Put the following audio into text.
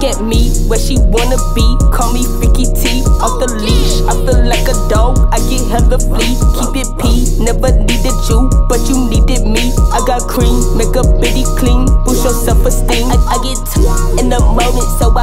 Look at me, where she wanna be. Call me Freaky T, off the leash. I feel like a dog, I get hella flea. Keep it P, never needed you, but you needed me. I got cream, make a bitty clean, boost your self-esteem. I get in the moment, so I